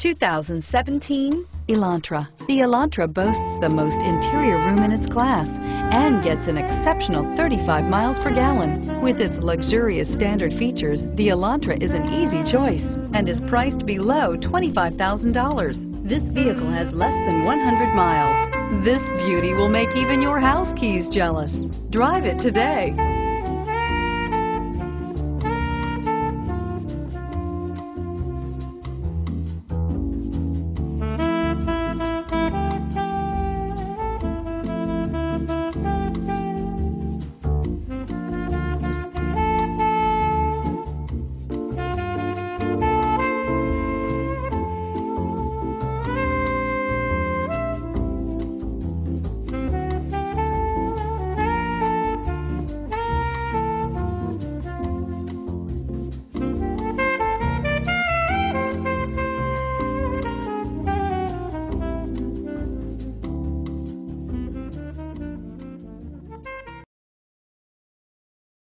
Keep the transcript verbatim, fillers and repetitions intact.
two thousand seventeen Elantra. The Elantra boasts the most interior room in its class and gets an exceptional thirty-five miles per gallon. With its luxurious standard features, the Elantra is an easy choice and is priced below twenty-five thousand dollars. This vehicle has less than one hundred miles. This beauty will make even your house keys jealous. Drive it today.